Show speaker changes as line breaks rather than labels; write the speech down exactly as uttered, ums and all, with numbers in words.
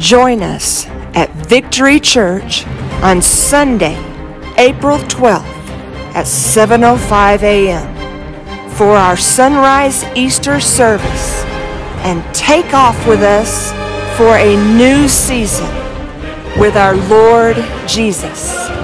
Join us at Victory Church on Sunday, April twelfth at seven oh five a m for our sunrise Easter service, and take off with us for a new season with our Lord Jesus.